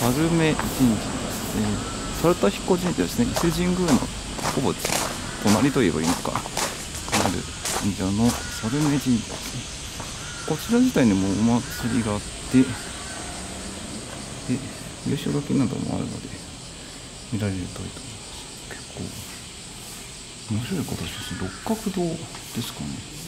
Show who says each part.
Speaker 1: 猿目神社ですね。猿田彦神社ですね。伊勢神宮のほぼ隣といえばいいのかなる神社の猿目神社ですね。こちら自体にもお祭りがあって、で優勝時などもあるので見られるといいと思います。結構面白い形ですね。六角堂ですかね。